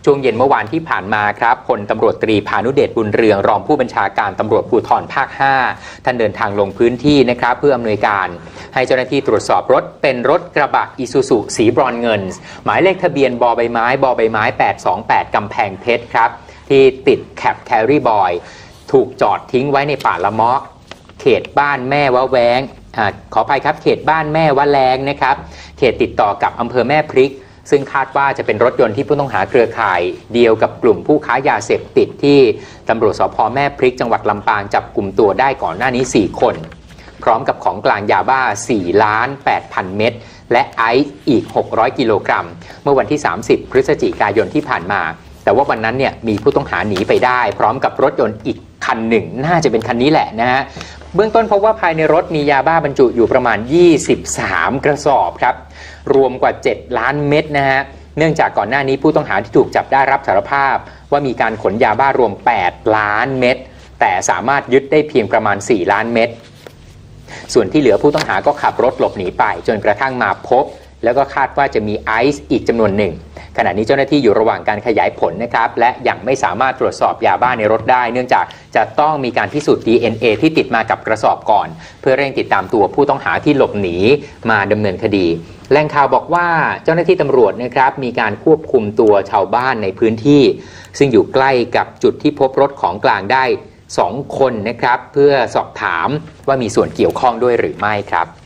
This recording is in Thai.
ช่วงเย็นเมื่อวานที่ผ่านมาครับพลตำรวจตรีพานุเดชบุญเรืองรองผู้บัญชาการตำรวจภูธรภาค 5ท่านเดินทางลงพื้นที่นะครับเพื่ออำนวยการให้เจ้าหน้าที่ตรวจสอบรถเป็นรถกระบะอิซูซุสีบรอนเงินหมายเลขทะเบียนบใบไม้828กำแพงเพชรครับที่ติดแคปแครี่บอยถูกจอดทิ้งไว้ในป่าละเมาะเขตบ้านแม่วะแวงขออภัยครับเขตบ้านแม่วะแลงนะครับเขตติดต่อกับอำเภอแม่พริกซึ่งคาดว่าจะเป็นรถยนต์ที่ผู้ต้องหาเครือข่ายเดียวกับกลุ่มผู้ค้ายาเสพติดที่ตำรวจสภ.แม่พริกจังหวัดลำปางจับกลุ่มตัวได้ก่อนหน้านี้4คนพร้อมกับของกลางยาบ้า 4,800,000 เม็ดและไอซ์อีก600กิโลกรัมเมื่อวันที่30พฤศจิกายนที่ผ่านมาแต่ว่าวันนั้นเนี่ยมีผู้ต้องหาหนีไปได้พร้อมกับรถยนต์อีกคันหนึ่งน่าจะเป็นคันนี้แหละนะฮะเบื้องต้นพบว่าภายในรถมียาบ้าบรรจุอยู่ประมาณ23กระสอบครับรวมกว่า7ล้านเม็ดนะฮะเนื่องจากก่อนหน้านี้ผู้ต้องหาที่ถูกจับได้รับสารภาพว่ามีการขนยาบ้ารวม8ล้านเม็ดแต่สามารถยึดได้เพียงประมาณ4ล้านเม็ดส่วนที่เหลือผู้ต้องหาก็ขับรถหลบหนีไปจนกระทั่งมาพบแล้วก็คาดว่าจะมีไอซ์อีกจำนวนหนึ่งขณะนี้เจ้าหน้าที่อยู่ระหว่างการขยายผลนะครับและยังไม่สามารถตรวจสอบยาบ้าในรถได้เนื่องจากจะต้องมีการพิสูจน์ DNA ที่ติดมากับกระสอบก่อนเพื่อเร่งติดตามตัวผู้ต้องหาที่หลบหนีมาดำเนินคดีแหล่งข่าวบอกว่าเจ้าหน้าที่ตำรวจนะครับมีการควบคุมตัวชาวบ้านในพื้นที่ซึ่งอยู่ใกล้กับจุดที่พบรถของกลางได้2คนนะครับเพื่อสอบถามว่ามีส่วนเกี่ยวข้องด้วยหรือไม่ครับ